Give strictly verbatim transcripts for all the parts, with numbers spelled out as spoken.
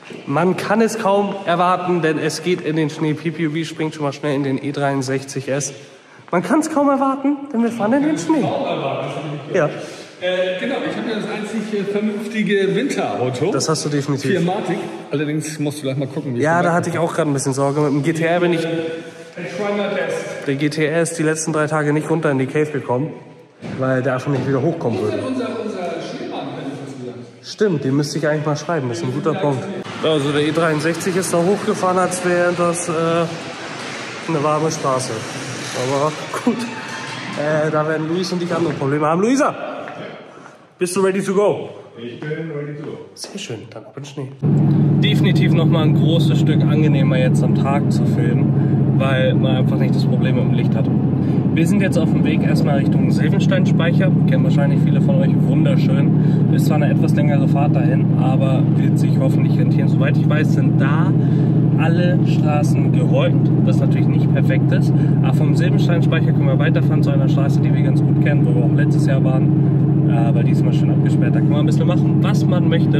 Man kann es kaum erwarten, denn es geht in den Schnee. P P U V springt schon mal schnell in den E dreiundsechzig S. Man kann es kaum erwarten, denn wir fahren in den Schnee. Kaum erwarten, ja. Äh, genau, ich habe ja das einzig vernünftige Winterauto. Das hast du definitiv. Viermatic. Allerdings musst du gleich mal gucken, wie Ja, da hatte ich auch gerade ein bisschen Sorge. Mit dem G T R bin ich. Ein Schreiner-Test. Der G T R ist die letzten drei Tage nicht runter in die Cave gekommen, weil der einfach nicht wieder hochkommen würde. Unser, unser Schneemann, hätte ich das gesagt. Stimmt, den müsste ich eigentlich mal schreiben. Das ist ein guter Punkt. Also der E dreiundsechzig ist da hochgefahren, als wäre das äh, eine warme Straße. Aber gut, äh, da werden Luis und ich andere Probleme haben. Luisa, bist du ready to go? Ich bin ready to go. Sehr schön, dann ab in den Schnee. Definitiv nochmal ein großes Stück angenehmer jetzt am Tag zu filmen, weil man einfach nicht das Problem mit dem Licht hat. Wir sind jetzt auf dem Weg erstmal Richtung Silvensteinspeicher. Kennen wahrscheinlich viele von euch, wunderschön. Ist zwar eine etwas längere Fahrt dahin, aber wird sich hoffentlich rentieren. Soweit ich weiß, sind da alle Straßen geräumt, was natürlich nicht perfekt ist. Aber vom Silvensteinspeicher können wir weiterfahren zu einer Straße, die wir ganz gut kennen, wo wir auch letztes Jahr waren. Aber diesmal schön abgesperrt. Da kann man ein bisschen machen, was man möchte.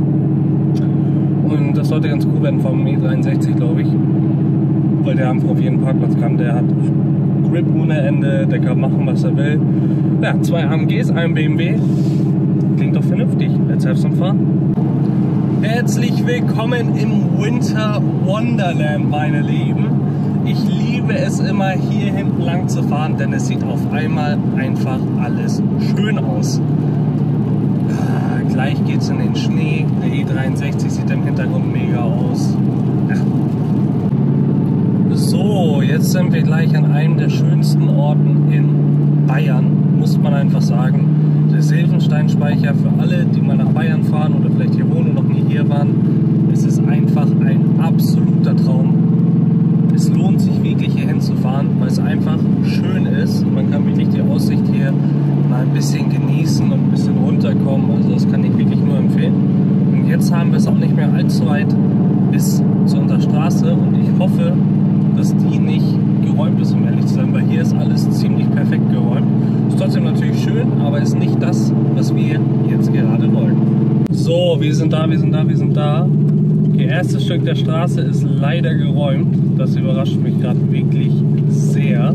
Und das sollte ganz cool werden vom E dreiundsechzig, glaube ich. Weil der einfach auf jeden Parkplatz kann. Der hat Grip ohne Ende, der kann machen, was er will. Ja, zwei A M Gs, ein B M W. Klingt doch vernünftig. Let's have some fun. Herzlich willkommen im Winter Wonderland, meine Lieben. Ich liebe es immer, hier hinten lang zu fahren, denn es sieht auf einmal einfach alles schön aus. Ah, gleich geht's in den Schnee. Der E dreiundsechzig sieht im Hintergrund mega aus. Ja. So, jetzt sind wir gleich an einem der schönsten Orten in Bayern, muss man einfach sagen. Der Silvensteinspeicher, für alle, die mal nach Bayern fahren oder vielleicht hier wohnen und noch nie hier waren, es ist einfach ein absoluter Traum. Es lohnt sich wirklich hier hinzufahren, weil es einfach schön ist. Man kann wirklich die Aussicht hier mal ein bisschen genießen und ein bisschen runterkommen. Also das kann ich wirklich nur empfehlen. Und jetzt haben wir es auch nicht mehr allzu weit bis zu unserer Straße und ich hoffe, dass die nicht geräumt ist, um ehrlich zu sein, weil hier ist alles ziemlich perfekt geräumt. Ist trotzdem natürlich schön, aber ist nicht das, was wir jetzt gerade wollen. So, wir sind da, wir sind da, wir sind da. Das erste Stück der Straße ist leider geräumt. Das überrascht mich gerade wirklich sehr.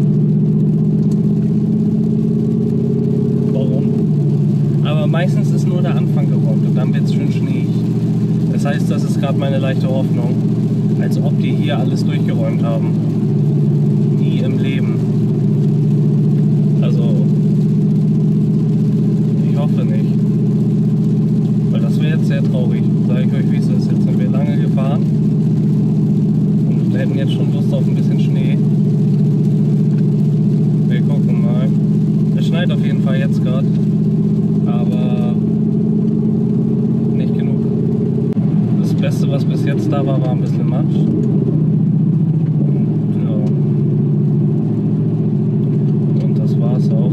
Warum? Aber meistens ist nur der Anfang geräumt und dann wird es schön schneeig. Das heißt, das ist gerade meine leichte Hoffnung, als ob die hier alles durchgeräumt haben. Nie im Leben. Also, ich hoffe nicht. Weil das wäre jetzt sehr traurig. Sage ich euch, wie es ist. Jetzt sind wir lange gefahren und wir hätten jetzt schon Lust auf ein bisschen Schnee. Wir gucken mal. Es schneit auf jeden Fall jetzt gerade, aber nicht genug. Das Beste, was bis jetzt da war, war ein bisschen Matsch. Und, ja. Und das war's auch.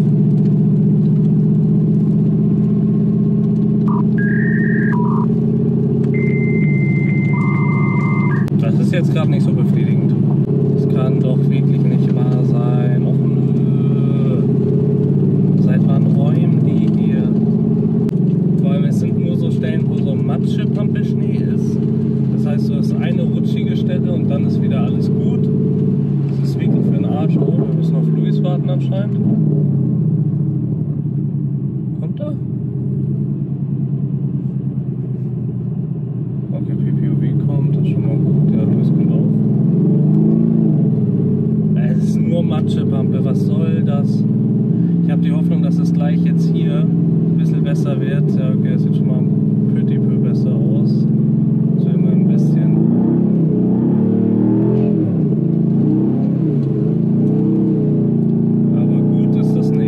Das ist jetzt gerade nicht so befriedigend. Das kann doch wirklich nicht wahr sein. Och nö. Seit wann räumen die hier? Vor allem, es sind nur so Stellen, wo so Matsche-Pampelschnee ist. Das heißt, du hast eine rutschige Stelle und dann ist wieder alles gut. Das ist wirklich für den Arsch. Oh, wir müssen auf Luis warten anscheinend. Kommt er? Okay, P P U V kommt, das ist schon mal gut. Ja, Luis kommt auf. Es ist nur Matschepampe, was soll das? Ich habe die Hoffnung, dass es gleich jetzt hier ein bisschen besser wird. Ja, okay, es sieht schon mal petit peu besser aus. So immer ein bisschen. Aber gut ist das nicht.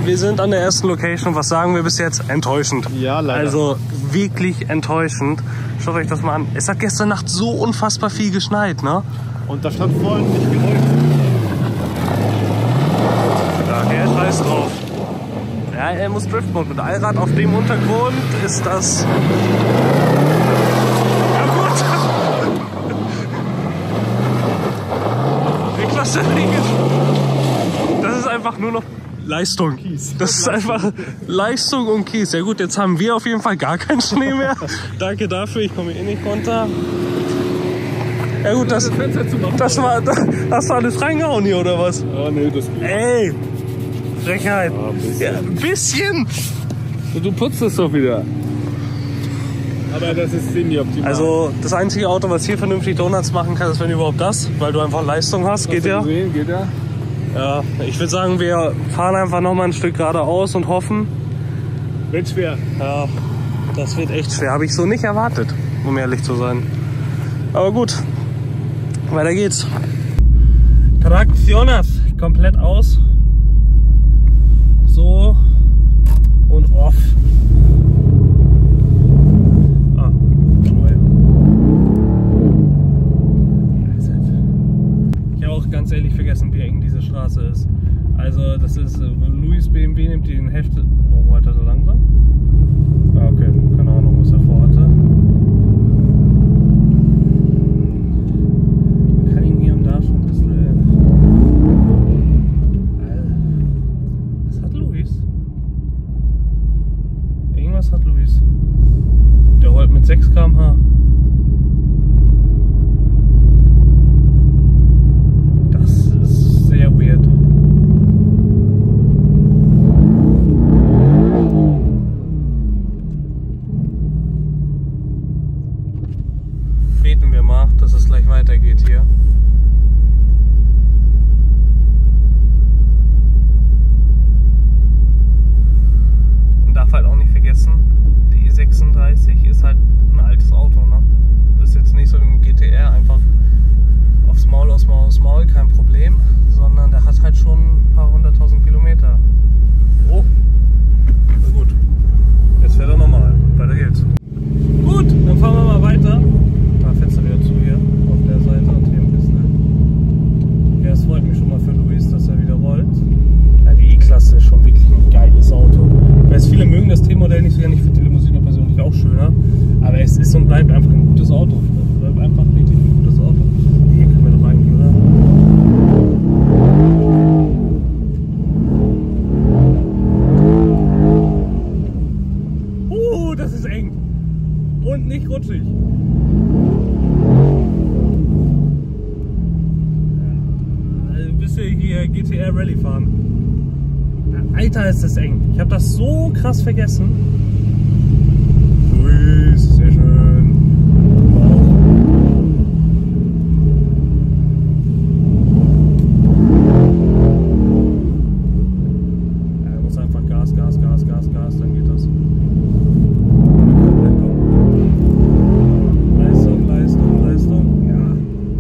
wir sind an der ersten Location. Was sagen wir bis jetzt? Enttäuschend. Ja, leider. Also wirklich enttäuschend. Schaut euch das mal an. Es hat gestern Nacht so unfassbar viel geschneit, ne? Und da stand vorhin nicht gerollt. Daher scheiß drauf. Ja, er muss Driftmode. Mit Allrad auf dem Untergrund ist das... Ja gut. Ich lasse das Ding. Das ist einfach nur noch Leistung. Das ist einfach Leistung und Kies. Ja gut, jetzt haben wir auf jeden Fall gar keinen Schnee mehr. Danke dafür, ich komme eh nicht runter. Ja gut, das, das, war, das war alles reingehauen hier, oder was? Ah, nee, das geht. Ey, Frechheit. Ja, ein bisschen. Ja, ein bisschen. Und du putzt es doch wieder. Aber das ist semi-optimal. Also das einzige Auto, was hier vernünftig Donuts machen kann, ist wenn überhaupt das, weil du einfach Leistung hast. Geht ja. Gesehen? Geht ja. Ja, ich würde sagen, wir fahren einfach noch mal ein Stück geradeaus und hoffen. Wird schwer. Ja, das wird echt schwer. Habe ich so nicht erwartet, um ehrlich zu sein. Aber gut, weiter geht's. Traktionas komplett aus. So und off. Ah, neu. Ich habe auch ganz ehrlich vergessen, wie eng diese Straße ist. Also das ist, Luis B M W nimmt den Hälfte. Warum wollte er so langsam? Ah, okay, keine Ahnung, was er vorhatte. Man kann ihn hier und da schon ein bisschen... Was hat Luis? Irgendwas hat Luis. Der rollt mit sechs Kilometer pro Stunde. Das ist sehr weird. Beten wir mal, dass es gleich weitergeht hier. Man darf halt auch nicht vergessen, der E sechsunddreißig ist halt ein altes Auto, ne? Das ist jetzt nicht so wie ein G T R, einfach aufs Maul, aufs Maul, aufs Maul, kein Problem, sondern der hat halt schon ein paar hunderttausend Kilometer. Oh, na gut. Jetzt fährt er normal. Weiter geht's. Gut, dann fahren wir mal weiter. Da Fenster wieder zu hier auf der Seite und hier ein bisschen. Ja, es freut mich schon mal für Luis, dass er wieder rollt. Ja, die E-Klasse ist schon wirklich ein geiles Auto. Ich weiß, viele mögen das T-Modell nicht so gerne. Ich finde die Limousine persönlich auch schöner. Aber es ist und bleibt einfach ein gutes Auto. Es bleibt einfach wirklich ein gutes Auto. Hier können wir doch rein, oder? Uh, das ist eng. Und nicht rutschig. Ein bisschen hier G T R Rallye fahren. Alter, ist das eng. Ich habe das so krass vergessen. Luis, sehr schön. Wow. Ja, er muss einfach Gas, Gas, Gas, Gas, Gas, dann geht das. Leistung, Leistung, Leistung. Ja.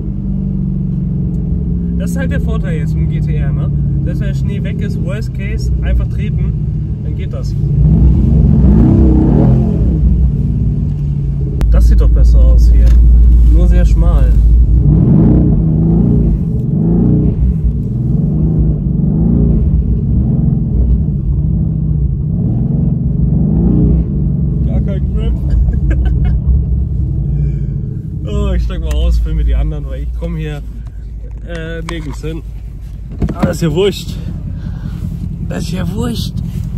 Das ist halt der Vorteil jetzt mit dem G T R, ne? Dass wenn der Schnee weg ist, worst case, einfach treten, dann geht das. Das sieht doch besser aus hier. Nur sehr schmal. Gar kein Grip. Oh, ich steig mal aus, filme die anderen, weil ich komme hier äh, nirgends hin. Aber das ist ja wurscht. Das ist ja wurscht.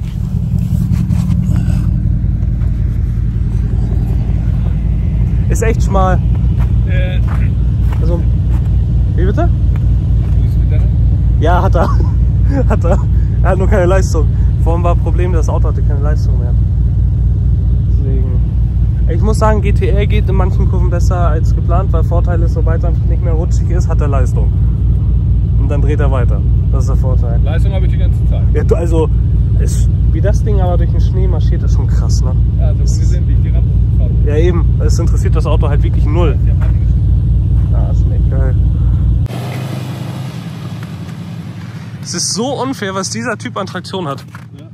Ist echt schmal. Äh, Also, wie bitte? Luis wieder? Ja, hat er. Hat er. Er hat nur keine Leistung. Vorhin war das Problem, das Auto hatte keine Leistung mehr. Deswegen. Ich muss sagen, G T R geht in manchen Kurven besser als geplant, weil Vorteil ist, sobald es einfach nicht mehr rutschig ist, hat er Leistung. Und dann dreht er weiter. Das ist der Vorteil. Leistung habe ich die ganze Zeit. Ja, du, also, ist, wie das Ding aber durch den Schnee marschiert, ist schon krass, ne? Ja, so gesehen, wie ich die Rampe gefahren bin. Ja, eben. Es interessiert das Auto halt wirklich null. Die haben einige Schnitte. Ja, ist schon echt geil. Es ist so unfair, was dieser Typ an Traktion hat. Ja.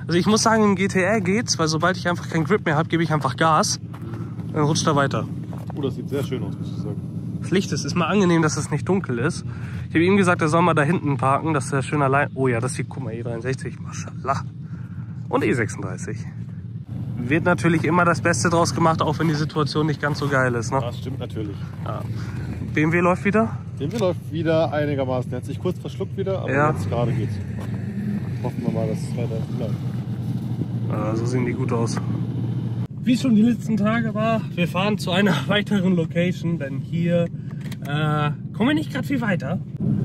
Also ich muss sagen, im G T R geht's, weil sobald ich einfach keinen Grip mehr habe, gebe ich einfach Gas. Dann rutscht er weiter. Oh, das sieht sehr schön aus, muss ich sagen. Licht ist, ist mal angenehm, dass es nicht dunkel ist. Ich habe ihm gesagt, er soll mal da hinten parken, dass er schön allein... Oh ja, das sieht, guck mal, E dreiundsechzig, Maschallah. Und E sechsunddreißig. Wird natürlich immer das Beste draus gemacht, auch wenn die Situation nicht ganz so geil ist. Ne? Das stimmt natürlich. Ja. B M W läuft wieder? B M W läuft wieder einigermaßen. Er hat sich kurz verschluckt wieder, aber Ja. jetzt gerade geht's. Hoffen wir mal, dass es weiter bleibt. Ja, so sehen die gut aus. Wie es schon die letzten Tage war, wir fahren zu einer weiteren Location, denn hier äh, kommen wir nicht gerade viel weiter.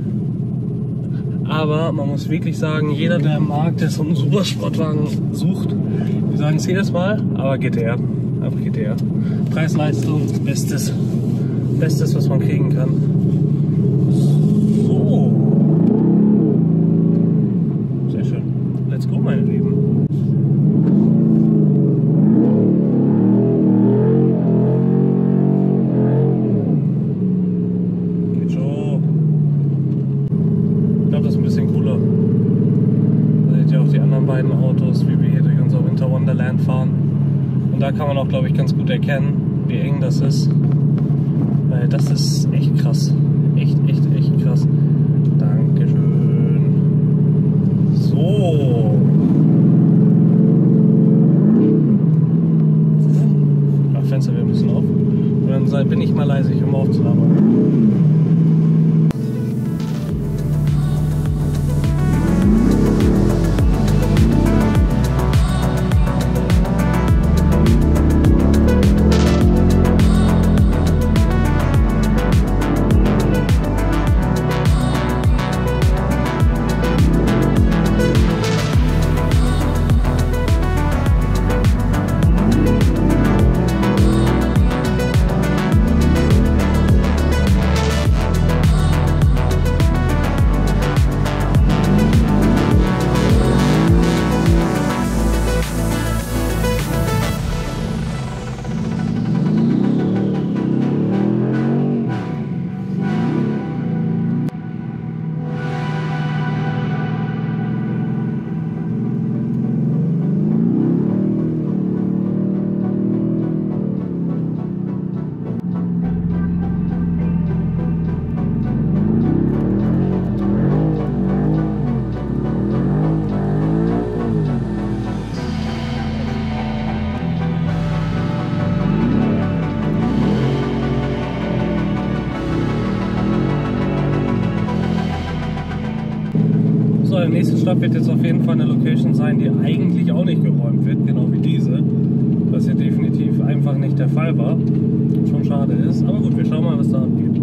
Aber man muss wirklich sagen, jeder, der im Markt ist und einen Supersportwagen sucht, wir sagen es jedes Mal, aber G T R, einfach G T R. Preis-Leistung, Bestes, Bestes, was man kriegen kann. So. Sehr schön. Let's go, meine Lieben. Autos, wie wir hier durch unser Winter Wonderland fahren. Und da kann man auch, glaube ich, ganz gut erkennen, wie eng das ist. Weil das ist echt krass. Echt, echt, echt krass. Dankeschön. So. Ach, Fenster wieder ein bisschen auf. Und dann bin ich mal leise, ich höre mal auf zu labern. Der nächste Stopp wird jetzt auf jeden Fall eine Location sein, die eigentlich auch nicht geräumt wird, genau wie diese. Was ja definitiv einfach nicht der Fall war. Schon schade ist. Aber gut, wir schauen mal, was da abgeht.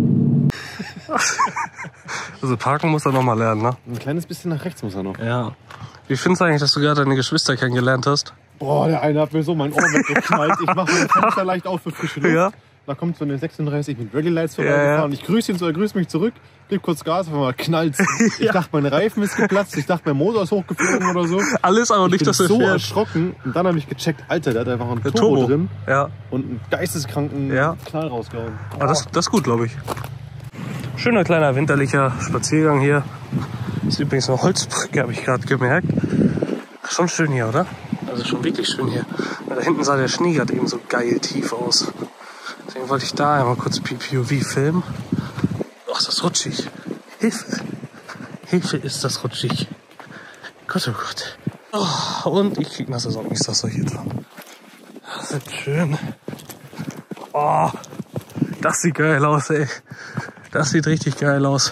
Also parken muss er noch mal lernen, ne? Ein kleines bisschen nach rechts muss er noch. Ja. Wie findest du eigentlich, dass du gerade deine Geschwister kennengelernt hast? Boah, der eine hat mir so mein Ohr weggeknallt. Ich mache mein Fenster leicht auf für frische Luft. Ja. Da kommt so eine sechsunddreißig mit Rally Lights vorbeigefahren. Ja, ja. Ich grüße ihn so, er grüßt mich zurück, gib kurz Gas, auf einmal knallt. Ich Ja. dachte, mein Reifen ist geplatzt, ich dachte, mein Motor ist hochgeflogen oder so. Alles, aber Ich nicht, bin dass er so fährt. erschrocken und dann habe ich gecheckt, Alter, der hat einfach einen Der Turbo, Turbo drin Ja. und einen geisteskranken Ja. Knall rausgehauen. Aber das, das ist gut, glaube ich. Schöner kleiner winterlicher Spaziergang hier. Das ist übrigens eine Holzbrücke, habe ich gerade gemerkt. Schon schön hier, oder? Also schon wirklich schön hier. Da hinten sah der Schnee gerade eben so geil tief aus. Deswegen wollte ich da einmal kurz P P O V filmen. Ach, ist das rutschig. Hilfe. Hilfe, ist das rutschig. Gott, oh Gott. Oh, und ich krieg nasse Socken. Ich sag's euch jetzt. Das ist schön. Oh, das sieht geil aus, ey. Das sieht richtig geil aus.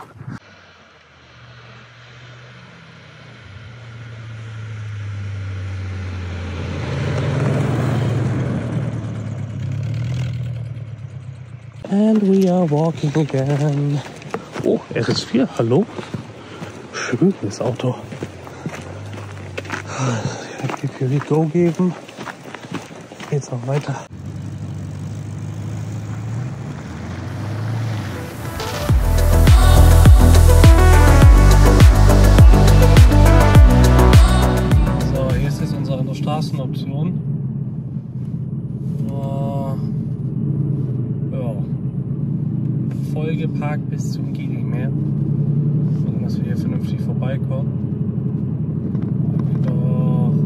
And we are walking again. Oh, R S vier, hallo? Schönes Auto. P P O V Go geben. Geht's noch weiter. So, hier ist jetzt unsere andere Straßenoption. Oh. Ja. Voll geparkt bis zum Geht nicht mehr. Gucken, dass wir hier vernünftig vorbeikommen. Doch.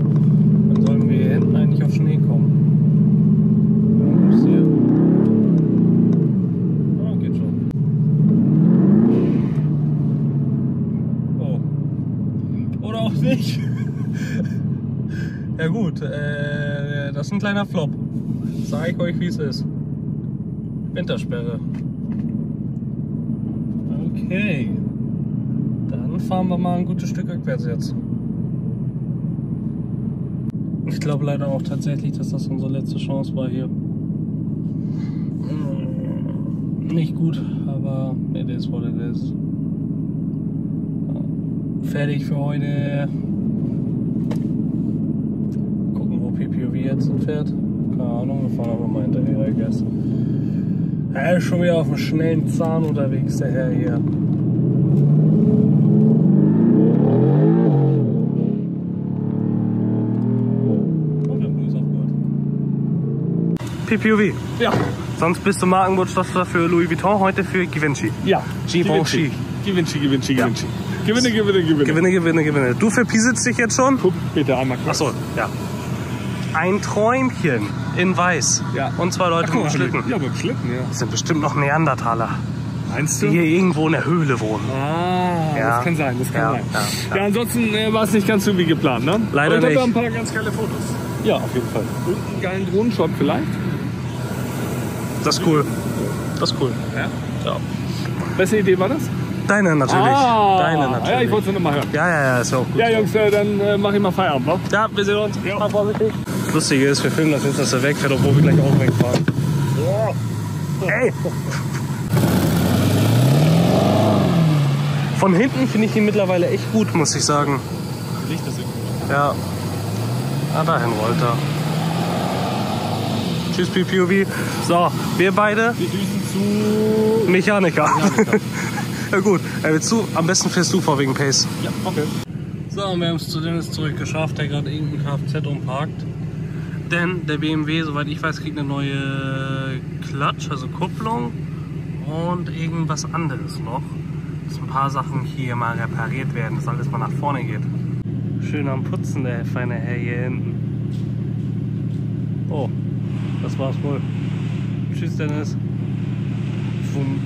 Ja gut, äh, das ist ein kleiner Flop. Sag ich euch, wie es ist. Wintersperre. Okay. Dann fahren wir mal ein gutes Stück rückwärts jetzt. Ich glaube leider auch tatsächlich, dass das unsere letzte Chance war hier. Nicht gut, aber it is what it is. Fertig für heute. Gucken, wo P P O V jetzt fährt. Keine Ahnung, wir fahren aber mal hinterher, I guess. Er ist schon wieder auf einem schnellen Zahn unterwegs, der Herr hier. P P O V. Ja. Sonst bist du Markenbotschafter für Louis Vuitton, heute für Givenchy. Ja. Givenchy. Givenchy, Givenchy, Givenchy. Gewinne, gewinne, gewinne. Gewinne, gewinne, gewinne. Du verpieselst dich jetzt schon? Guck bitte einmal kurz. Achso, ja. Ein Träumchen in weiß. Ja. Und zwei Leute Ach, mit Schlitten. Ja, mit Schlitten, ja. Das sind bestimmt noch Neandertaler, Meinst die du? hier irgendwo in der Höhle wohnen. Ah, Ja. das kann sein, das kann Ja, sein. ja, Ja, ja. ansonsten äh, war es nicht ganz so wie geplant, ne? Leider Aber ich habe nicht. ein paar ganz geile Fotos. Ja, auf jeden Fall. Und einen geilen Drohnenshot vielleicht. Das ist cool. Das ist cool. Ja. Ja. Welche Idee war das? Deine natürlich. Ah, Deine ja, natürlich. ich wollte es nur noch mal hören. Ja, ja, ja, ist ja auch gut. Ja, Jungs, äh, dann äh, mach ich mal Feierabend, wa? Ja, wir sehen uns. Ja. Fahr vorsichtig. Das Lustige ist, wir filmen das jetzt, dass er wegfährt, obwohl wir gleich auch wegfahren. Ey! Von hinten finde ich ihn mittlerweile echt gut, muss ich sagen. Licht ist irgendwie. Ja. Ah, dahin rollt er. Tschüss, P P O V. So, wir beide Wir düsen zu... Mechaniker. Ja gut, äh, willst du, am besten fährst du vor wegen Pace. Ja, okay. So, und wir haben es zu Dennis zurückgeschafft, der gerade irgendein Kfz umparkt. Denn der B M W, soweit ich weiß, kriegt eine neue Klatsch, also Kupplung und irgendwas anderes noch. Dass ein paar Sachen hier mal repariert werden, dass alles mal nach vorne geht. Schön am Putzen, der feine Herr hier hinten. Oh, das war's wohl. Tschüss, Dennis. Fum.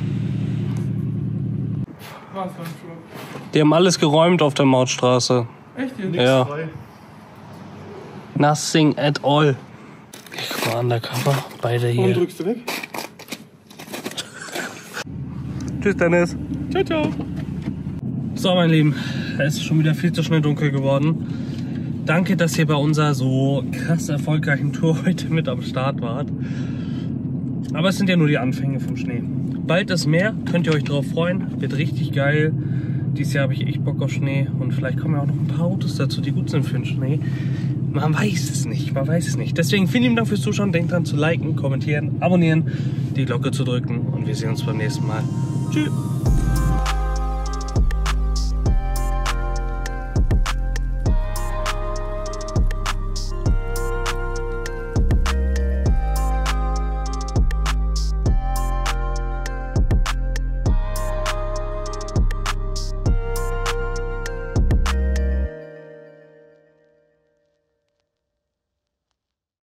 Was für ein Schuh? Die haben alles geräumt auf der Mautstraße. Echt hier? Ja. Frei. Nothing at all. Ich guck mal undercover. Beide Und hier. drückst du weg? Tschüss, Dennis. Ciao, ciao. So, mein Lieben, es ist schon wieder viel zu schnell dunkel geworden. Danke, dass ihr bei unserer so krass erfolgreichen Tour heute mit am Start wart. Aber es sind ja nur die Anfänge vom Schnee. Bald ist mehr, könnt ihr euch drauf freuen. Wird richtig geil. Dieses Jahr habe ich echt Bock auf Schnee. Und vielleicht kommen ja auch noch ein paar Autos dazu, die gut sind für den Schnee. Man weiß es nicht, man weiß es nicht. Deswegen vielen lieben Dank fürs Zuschauen. Denkt dran zu liken, kommentieren, abonnieren, die Glocke zu drücken. Und wir sehen uns beim nächsten Mal. Tschüss.